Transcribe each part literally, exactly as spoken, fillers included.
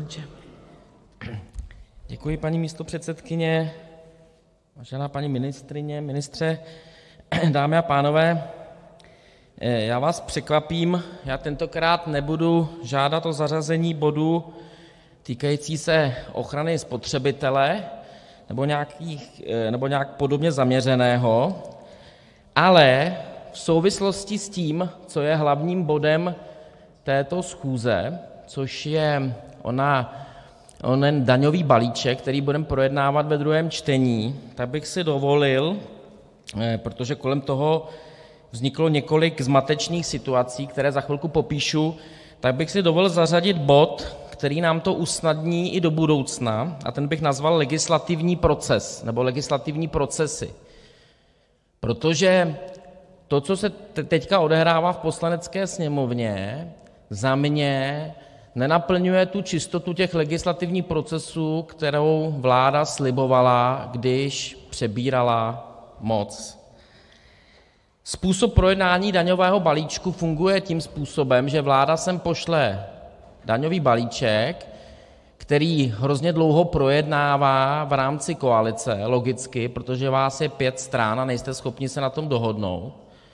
poslanče. Děkuji, paní místopředsedkyně, vážená paní ministryně, ministře, dámy a pánové, já vás překvapím, já tentokrát nebudu žádat o zařazení bodu týkající se ochrany spotřebitele nebo, nějakých, nebo nějak podobně zaměřeného, ale v souvislosti s tím, co je hlavním bodem této schůze, což je ona, onen daňový balíček, který budeme projednávat ve druhém čtení, tak bych si dovolil, protože kolem toho vzniklo několik zmatečných situací, které za chvilku popíšu, tak bych si dovolil zařadit bod, který nám to usnadní i do budoucna, a ten bych nazval legislativní proces nebo legislativní procesy. Protože to, co se teďka odehrává v Poslanecké sněmovně, za mě nenaplňuje tu čistotu těch legislativních procesů, kterou vláda slibovala, když přebírala moc. Způsob projednání daňového balíčku funguje tím způsobem, že vláda sem pošle daňový balíček, který hrozně dlouho projednává v rámci koalice, logicky, protože vás je pět stran a nejste schopni se na tom dohodnout.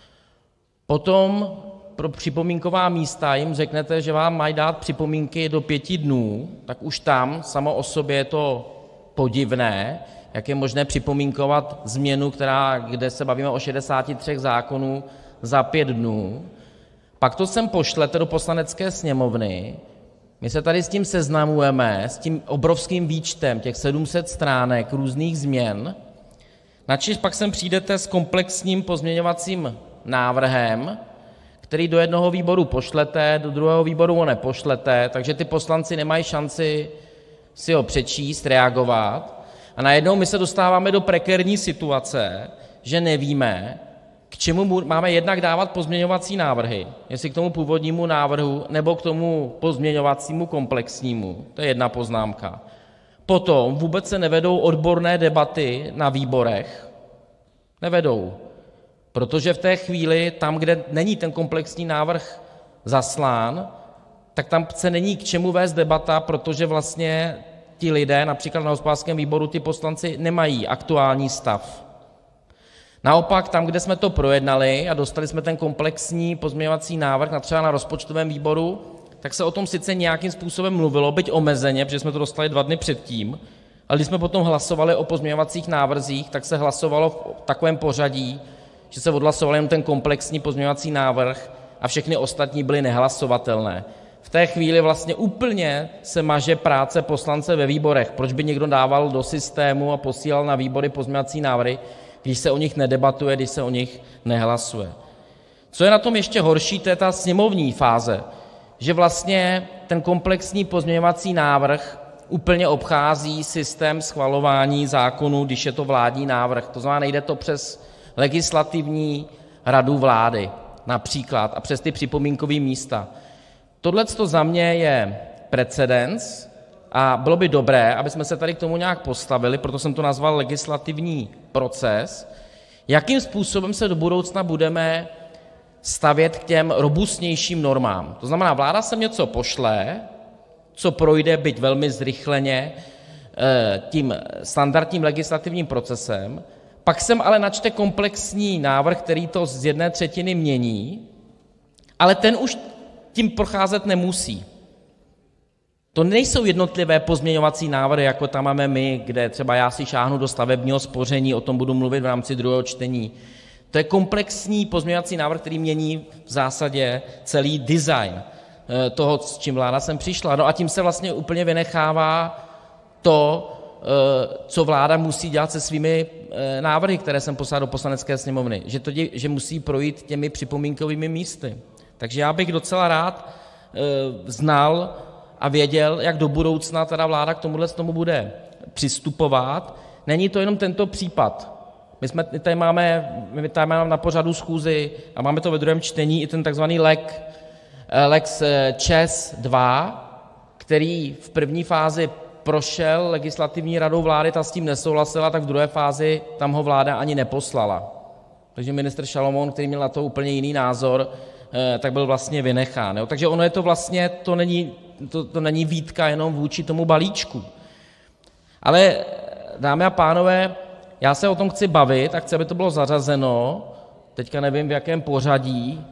Potom pro připomínková místa jim řeknete, že vám mají dát připomínky do pěti dnů, tak už tam samo o sobě je to podivné, jak je možné připomínkovat změnu, která, kde se bavíme o šedesáti třech zákonů, za pět dnů. Pak to sem pošlete do Poslanecké sněmovny, my se tady s tím seznamujeme, s tím obrovským výčtem, těch sedm set stránek různých změn, načež pak sem přijdete s komplexním pozměňovacím návrhem, který do jednoho výboru pošlete, do druhého výboru ho nepošlete, takže ty poslanci nemají šanci si ho přečíst, reagovat, a najednou my se dostáváme do prekérní situace, že nevíme, k čemu máme jednak dávat pozměňovací návrhy, jestli k tomu původnímu návrhu, nebo k tomu pozměňovacímu komplexnímu, to je jedna poznámka. Potom vůbec se nevedou odborné debaty na výborech, nevedou, protože v té chvíli, tam, kde není ten komplexní návrh zaslán, tak tam se není k čemu vést debata, protože vlastně ti lidé, například na hospodářském výboru, ti poslanci nemají aktuální stav. Naopak tam, kde jsme to projednali a dostali jsme ten komplexní pozměňovací návrh, třeba na rozpočtovém výboru, tak se o tom sice nějakým způsobem mluvilo, byť omezeně, protože jsme to dostali dva dny předtím, ale když jsme potom hlasovali o pozměňovacích návrzích, tak se hlasovalo v takovém pořadí, že se odhlasoval jen ten komplexní pozměňovací návrh a všechny ostatní byly nehlasovatelné. V té chvíli vlastně úplně se maže práce poslance ve výborech. Proč by někdo dával do systému a posílal na výbory pozměňovací návrhy, když se o nich nedebatuje, když se o nich nehlasuje. Co je na tom ještě horší, to je ta sněmovní fáze, že vlastně ten komplexní pozměňovací návrh úplně obchází systém schvalování zákonů, když je to vládní návrh. To znamená, nejde to přes legislativní radu vlády například a přes ty připomínkové místa. Tohleto za mě je precedens a bylo by dobré, abychom se tady k tomu nějak postavili, proto jsem to nazval legislativní proces, jakým způsobem se do budoucna budeme stavět k těm robustnějším normám. To znamená, vláda sem něco pošle, co projde, byť velmi zrychleně, tím standardním legislativním procesem, pak sem ale načte komplexní návrh, který to z jedné třetiny mění, ale ten už tím procházet nemusí. To nejsou jednotlivé pozměňovací návrhy, jako tam máme my, kde třeba já si šáhnu do stavebního spoření, o tom budu mluvit v rámci druhého čtení. To je komplexní pozměňovací návrh, který mění v zásadě celý design toho, s čím vláda sem přišla. No a tím se vlastně úplně vynechává to, co vláda musí dělat se svými návrhy, které jsem poslal do Poslanecké sněmovny, že, to dě, že musí projít těmi připomínkovými místy. Takže já bych docela rád znal a věděl, jak do budoucna teda vláda k tomuhle tomu bude přistupovat. Není to jenom tento případ. My, jsme, my, tady máme, my tady máme na pořadu schůzi a máme to ve druhém čtení i ten takzvaný lex, lex ČEZ dva, který v první fázi prošel legislativní radou vlády, ta s tím nesouhlasila, tak v druhé fázi tam ho vláda ani neposlala. Takže ministr Šalomoun, který měl na to úplně jiný názor, tak byl vlastně vynechán. Jo? Takže ono je to vlastně, to není to, to není výtka jenom vůči tomu balíčku. Ale dámy a pánové, já se o tom chci bavit a chci, aby to bylo zařazeno, teďka nevím v jakém pořadí,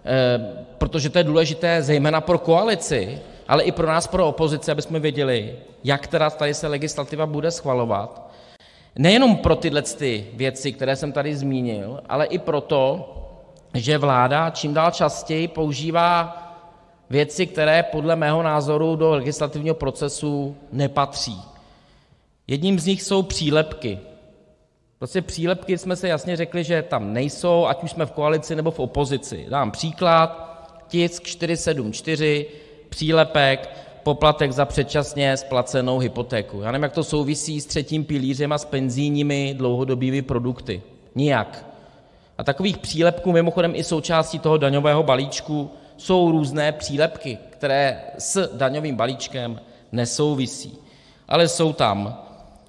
protože to je důležité zejména pro koalici, ale i pro nás, pro opozici, abychom věděli, jak teda tady se legislativa bude schvalovat. Nejenom pro tyhle ty věci, které jsem tady zmínil, ale i proto, že vláda čím dál častěji používá věci, které podle mého názoru do legislativního procesu nepatří. Jedním z nich jsou přílepky. Prostě přílepky jsme se jasně řekli, že tam nejsou, ať už jsme v koalici, nebo v opozici. Dám příklad, tisk čtyři sedm čtyři, přílepek, poplatek za předčasně splacenou hypotéku. Já nevím, jak to souvisí s třetím pilířem a s penzijními dlouhodobými produkty. Nijak. A takových přílepků, mimochodem i součástí toho daňového balíčku, jsou různé přílepky, které s daňovým balíčkem nesouvisí, ale jsou tam.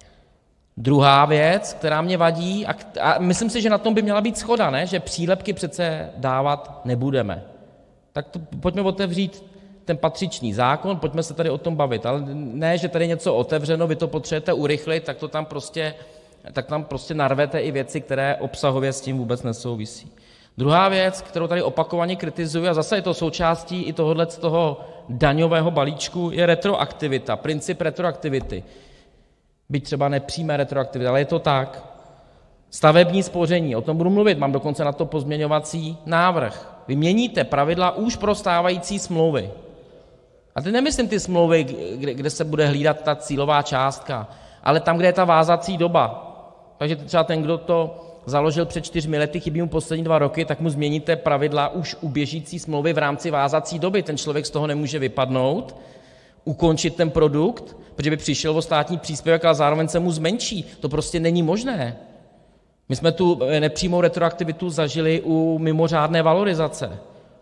Druhá věc, která mě vadí, a, a myslím si, že na tom by měla být shoda, ne? Že přílepky přece dávat nebudeme. Tak to, pojďme otevřít ten patřičný zákon, pojďme se tady o tom bavit, ale ne, že tady něco otevřeno, vy to potřebujete urychlit, tak to tam prostě, tak tam prostě narvete i věci, které obsahově s tím vůbec nesouvisí. Druhá věc, kterou tady opakovaně kritizuji, a zase je to součástí i tohohle z toho daňového balíčku, je retroaktivita, princip retroaktivity. Byť třeba nepřímé retroaktivity, ale je to tak. Stavební spoření, o tom budu mluvit, mám dokonce na to pozměňovací návrh. Vy měníte pravidla už pro stávající smlouvy. A teď nemyslím ty smlouvy, kde, kde se bude hlídat ta cílová částka, ale tam, kde je ta vázací doba. Takže třeba ten, kdo to založil před čtyřmi lety, chybí mu poslední dva roky, tak mu změníte pravidla už u běžící smlouvy v rámci vázací doby. Ten člověk z toho nemůže vypadnout, ukončit ten produkt, protože by přišel o státní příspěvek a zároveň se mu zmenší. To prostě není možné. My jsme tu nepřímou retroaktivitu zažili u mimořádné valorizace,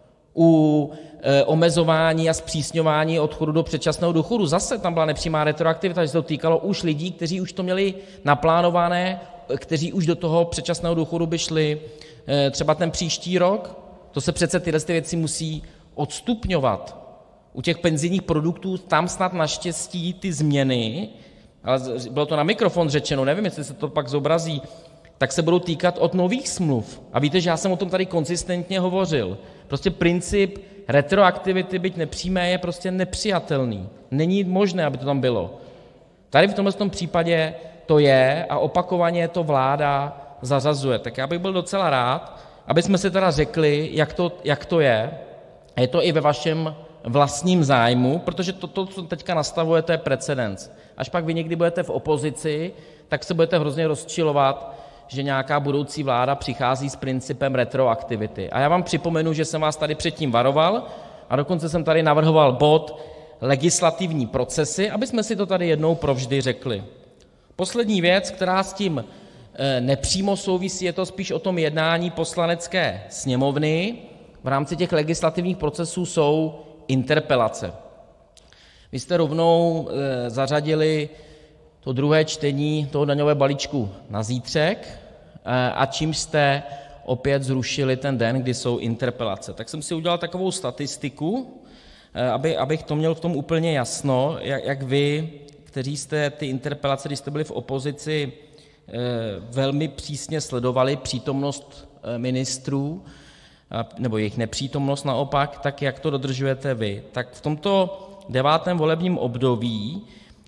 u e, omezování a zpřísňování odchodu do předčasného důchodu. Zase tam byla nepřímá retroaktivita, že se to týkalo už lidí, kteří už to měli naplánované, kteří už do toho předčasného důchodu by šli e, třeba ten příští rok. To se přece tyhle ty věci musí odstupňovat. U těch penzijních produktů tam snad naštěstí ty změny, ale bylo to na mikrofon řečeno, nevím, jestli se to pak zobrazí, tak se budou týkat od nových smluv. A víte, že já jsem o tom tady konzistentně hovořil. Prostě princip retroaktivity, byť nepřímé, je prostě nepřijatelný. Není možné, aby to tam bylo. Tady v tomhle tom případě to je a opakovaně to vláda zařazuje. Tak já bych byl docela rád, aby jsme si teda řekli, jak to, jak to je. A je to i ve vašem vlastním zájmu, protože to, to, co teďka nastavujete, je precedens. Až pak vy někdy budete v opozici, tak se budete hrozně rozčilovat, že nějaká budoucí vláda přichází s principem retroaktivity. A já vám připomenu, že jsem vás tady předtím varoval a dokonce jsem tady navrhoval bod legislativní procesy, aby jsme si to tady jednou provždy řekli. Poslední věc, která s tím nepřímo souvisí, je to spíš o tom jednání Poslanecké sněmovny. V rámci těch legislativních procesů jsou interpelace. Vy jste rovnou zařadili to druhé čtení toho daňového balíčku na zítřek, a čím jste opět zrušili ten den, kdy jsou interpelace. Tak jsem si udělal takovou statistiku, aby, abych to měl v tom úplně jasno, jak, jak vy, kteří jste ty interpelace, když jste byli v opozici, velmi přísně sledovali přítomnost ministrů, nebo jejich nepřítomnost naopak, tak jak to dodržujete vy. Tak v tomto devátém volebním období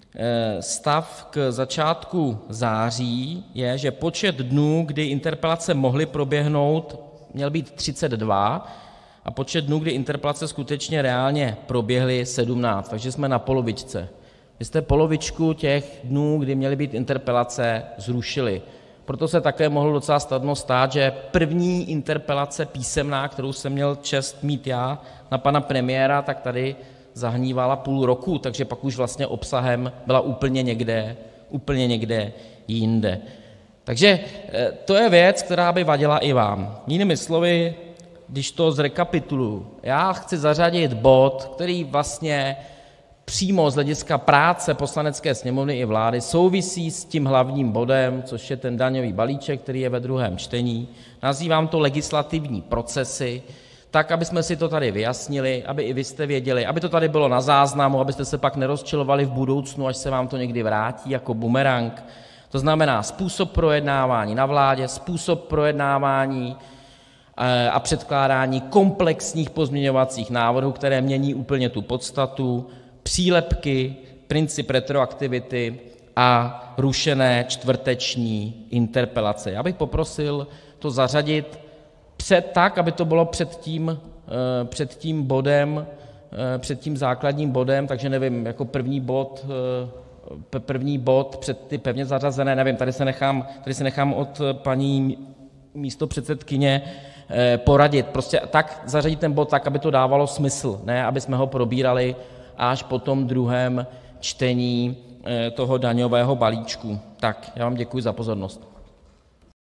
stav k začátku září je, že počet dnů, kdy interpelace mohly proběhnout, měl být třicet dva a počet dnů, kdy interpelace skutečně reálně proběhly, sedmnáct, takže jsme na polovičce. Vy jste polovičku těch dnů, kdy měly být interpelace, zrušili. Proto se také mohlo docela snadno stát, že první interpelace písemná, kterou jsem měl čest mít já na pana premiéra, tak tady zahnívala půl roku, takže pak už vlastně obsahem byla úplně někde, úplně někde jinde. Takže to je věc, která by vadila i vám. Jinými slovy, když to zrekapituluji, já chci zařadit bod, který vlastně přímo z hlediska práce Poslanecké sněmovny i vlády souvisí s tím hlavním bodem, což je ten daňový balíček, který je ve druhém čtení. Nazývám to legislativní procesy. tak abychom si to tady vyjasnili, aby i vy jste věděli, aby to tady bylo na záznamu, abyste se pak nerozčilovali v budoucnu, až se vám to někdy vrátí jako bumerang. To znamená způsob projednávání na vládě, způsob projednávání a předkládání komplexních pozměňovacích návrhů, které mění úplně tu podstatu, přílepky, princip retroaktivity a rušené čtvrteční interpelace. Já bych poprosil to zařadit před, tak, aby to bylo před tím, před tím bodem, před tím základním bodem, takže nevím, jako první bod, první bod před ty pevně zařazené, nevím, tady se nechám, tady se nechám od paní místopředsedkyně poradit. Prostě tak zařadit ten bod tak, aby to dávalo smysl, ne aby jsme ho probírali až po tom druhém čtení toho daňového balíčku. Tak, já vám děkuji za pozornost.